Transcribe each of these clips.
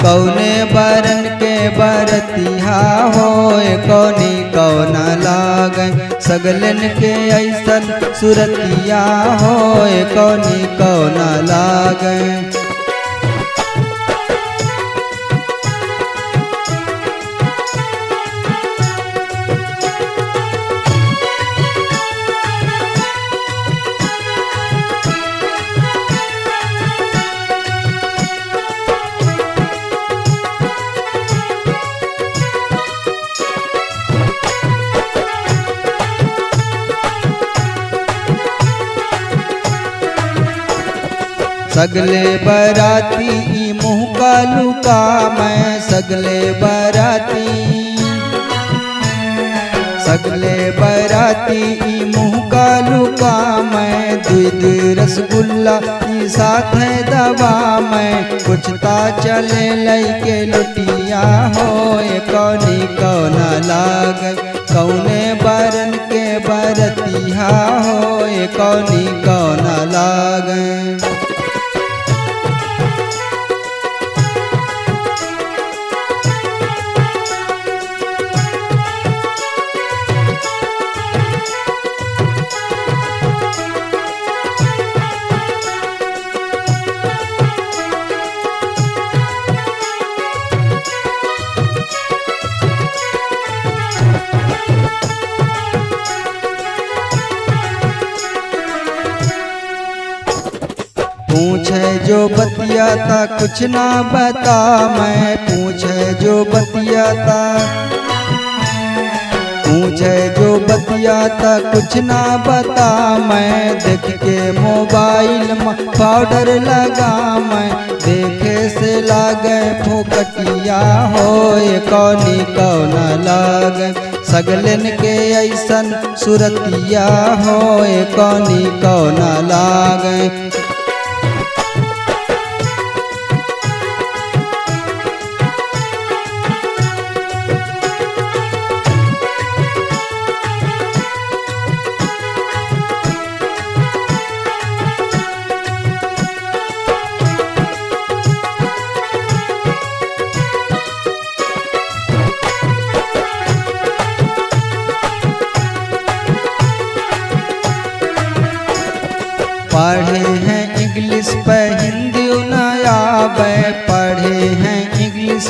कौने बरन के बरतिहा होए कौनी कौना लागे सगलन के ऐसन सुरतिया होए कौनी कौना लागे। सगले बराती ई मुँह का लुका मैं सगले बराती ई मुँह का लुका मैं दूध रसगुल्ला ई साथ है दवा मैं कुछता चले लैके लुटिया होए कौनी कौना लागे कौने बरन के बरतिहा होए कौनी कौना लागे। पूछे जो बतियाता कुछ ना बता मैं पूछे जो बतियाता कुछ ना बता मैं देख के मोबाइल में पाउडर लगा मैं देखे से लागे फोकटिया होए कौनी कौना लागे सगलन के ऐसन सुरतिया होए कौनी कौना लागे। पढ़े हैं इंग्लिश पे हिंदी न आवे पढ़े हैं इंग्लिश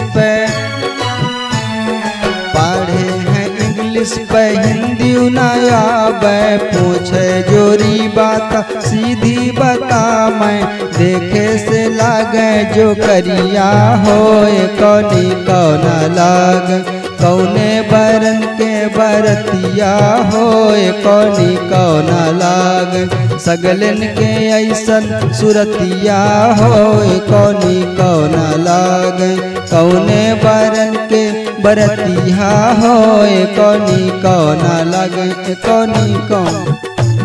पे हिंदी न आवे पूछे जोरी बात सीधी बता मैं देखे से लागे जो करिया होए कौनी कौना लागे कौने बरन के बरतिया होए कौनी कौना लागे सगलन के ऐसन सुरतिया होए कौनी कौना लागे कौने बरन के बरतिया होए कौनी कौना लागे कौनी कौन।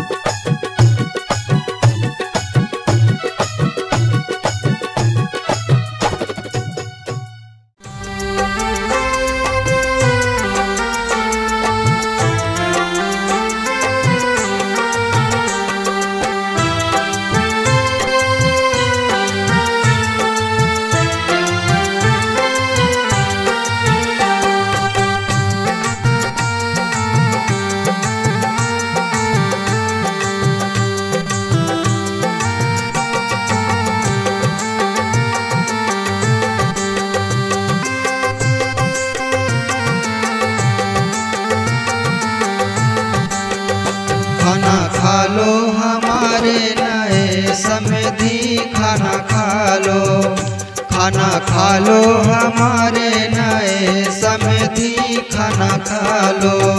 खाना खा लो हमारे नए समधी खाना खा लो हमारे नए समधी खाना खा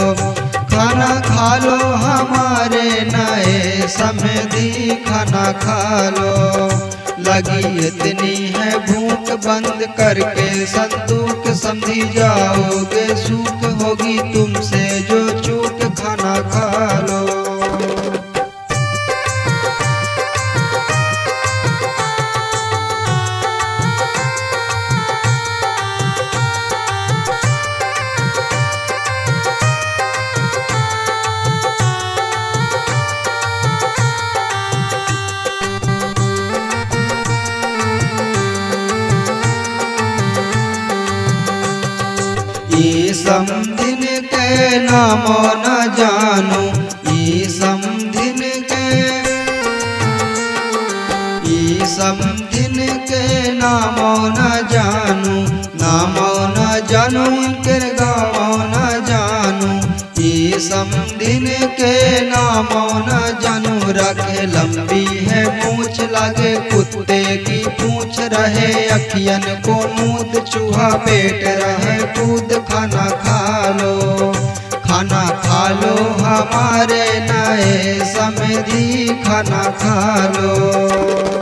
लो हमारे नए समधी खाना खा लो लगी इतनी है भूख बंद करके संदूक समझी जाओगे सूख होगी तुमसे जो चूक खाना खा लो। ई समधिन के नामो न जानू, ई समधिन के, ई समधिन के नामो न जानू, नामो न जानू इनके गाँवो न जानू। ई समधिन के नामो न जानू, रखे लंबी है पूंछ लागे कुत्ते की पूंछ, रहे अखियन को मूद चूहा पेट रहे कूद। खाना खा लो, खाना खा लो हमारे नए समधी, खाना खा लो।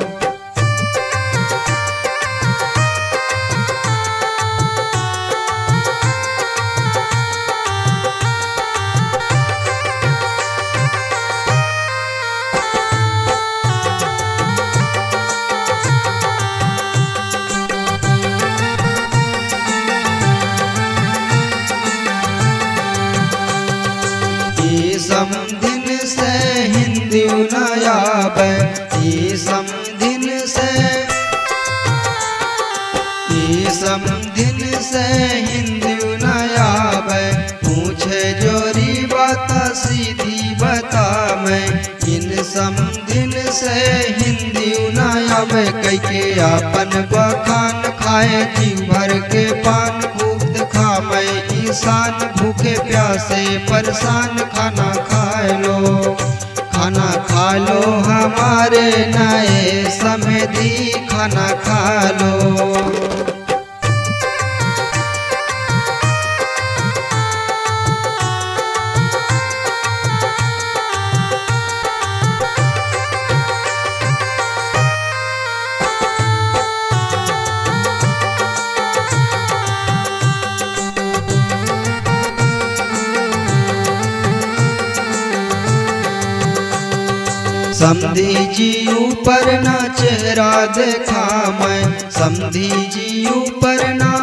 समधिन से हिंदी न आवे, ई समधिन से, ई समधिन से हिंदी न आवे। पूछे जोरी बात सीधी बता मैं, इन समधिन से हिंदी न आवे। कई के आपन बखान खाए जीव भर के पान, खूब दिखा मैं ईशान भूखे प्यासे परेशान। खाना खा लो, खाना खा लो हमारे नए समधी, खाना खा लो। समधी जी ऊपर ना चेहरा देखा मैं, समधी जी ऊपर ना,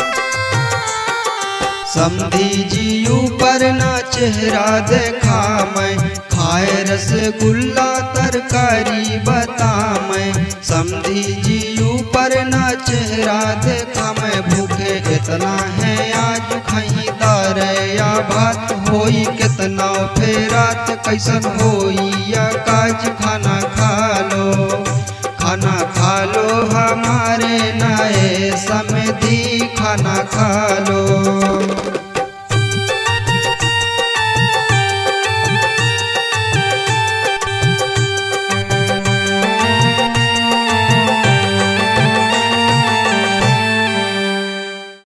समधी जी ऊपर ना चेहरा देखा मैं। खाए रसगुल्ला तरकारी बता मैं, समधी जी ऊपर ना चेहरा देखा मैं। भूखे इतना है आज कहीं दार या भात, होई कितना फेरात कैसन होई या काज। खाना खा लो, खाना खा लो हमारे नए समधी, खाना खा